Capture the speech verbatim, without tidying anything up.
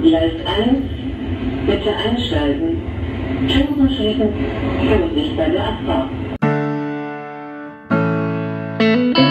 Gleis eins, bitte einsteigen. Türen schließen, Vorsicht bei der Abfahrt.